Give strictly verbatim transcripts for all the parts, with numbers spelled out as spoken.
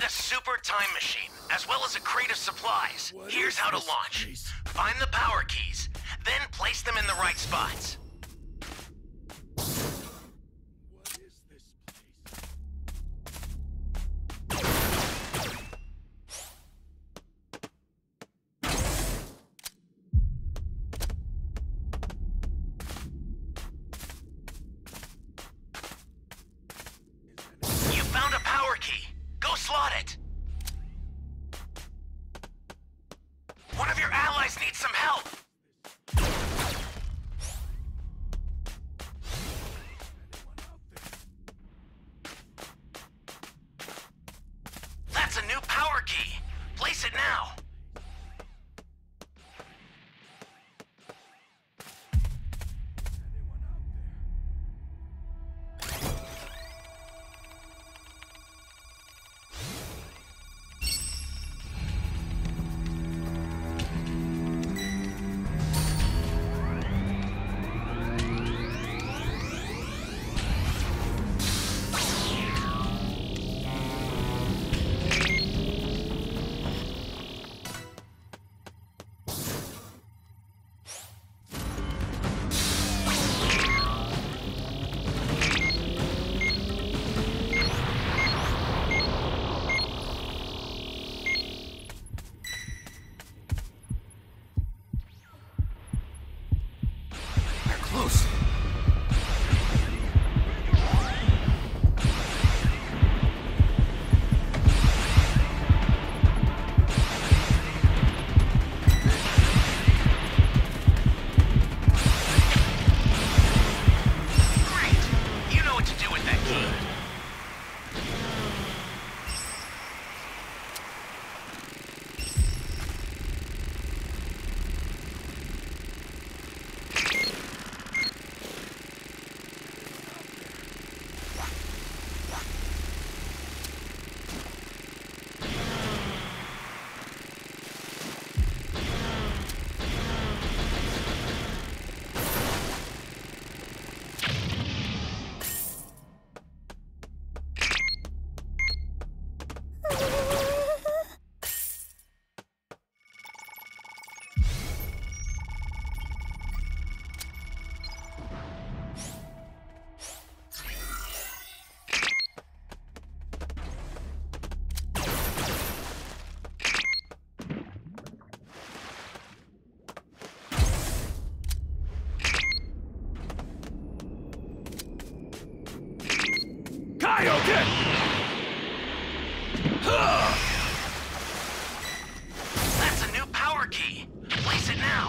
a super time machine, as well as a crate of supplies. What Here's is how to this launch. place? Find the power keys, then place them in the right spots. What is this place? You found a power key. Go slot it. One of your allies needs some help. That's a new power key. Place it now. They're close. Great. You know what to do with that key. Kaioken! That's a new power key. Place it now.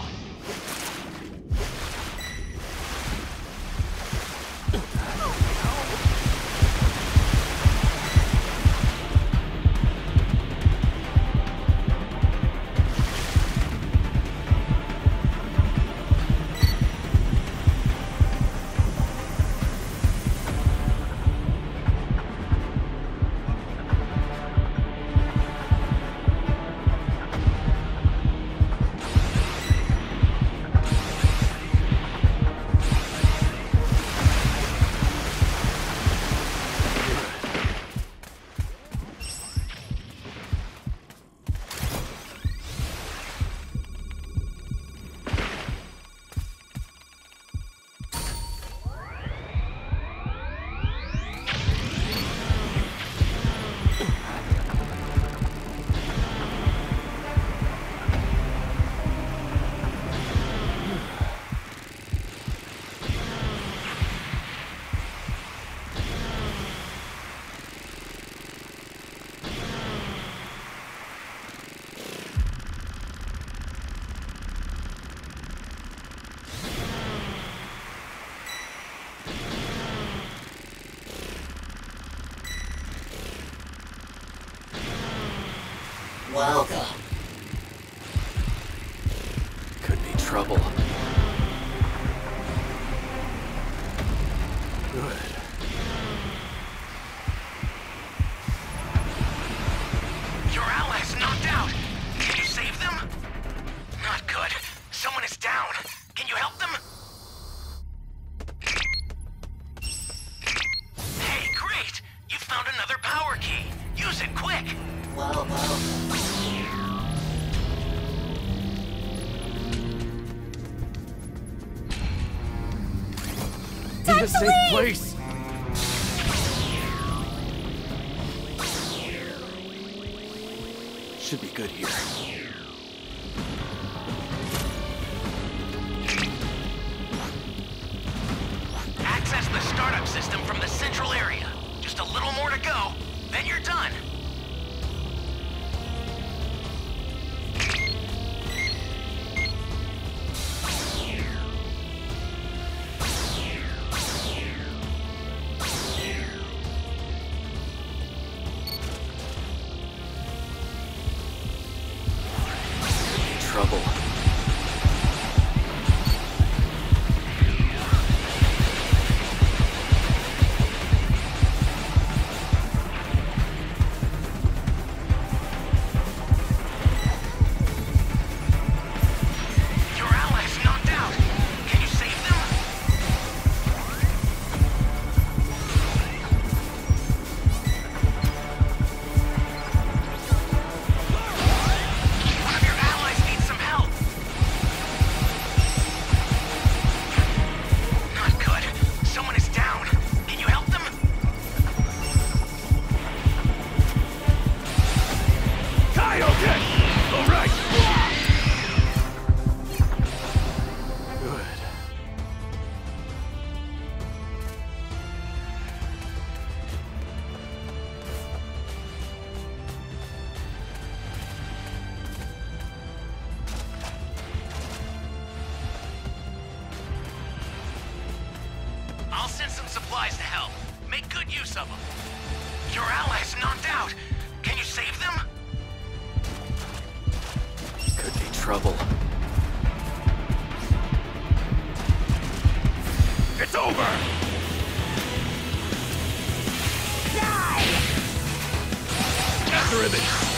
Welcome. Could be trouble. Good. Your allies knocked out. Can you save them? Not good. Someone is down. Can you help them? Hey, great! You found another power key. Use it quick. Need Time a to safe leave! place. Should be good here. Access the startup system from the central area. Just a little more to go, then you're done. Trouble. Your allies knocked out. Can you save them? One of your allies needs some help. Not good. Someone is down. Can you help them? Kaioken! All right. Good. I'll send some supplies to help. Make good use of them. Your allies knocked out. Can you save them? Could be trouble. It's over! Die! After image!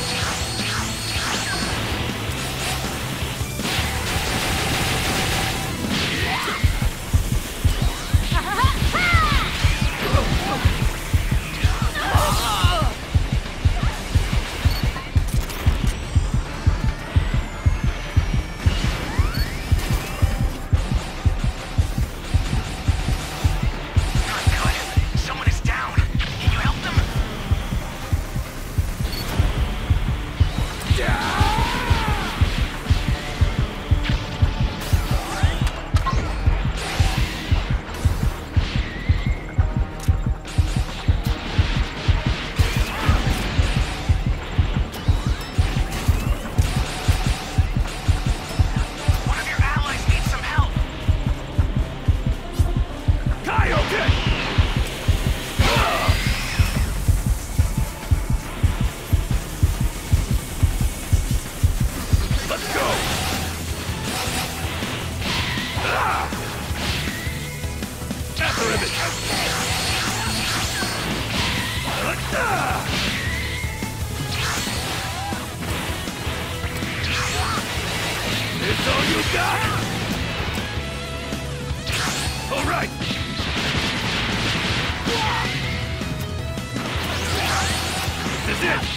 Not good. Someone is down. Can you help them? One of your allies needs some help. Kaioken! Let's go! After image! It's all you got! All right! This is it!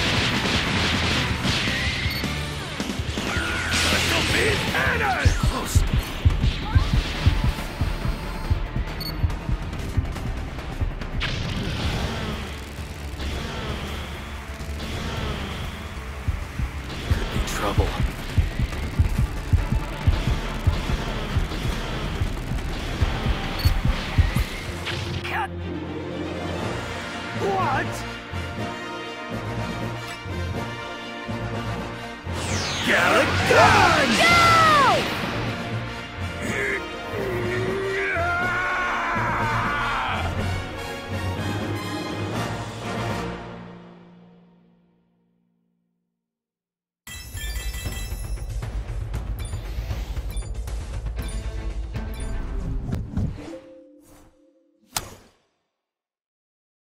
Special beast cannon! Close. Could be trouble. Cut! What? Galaga!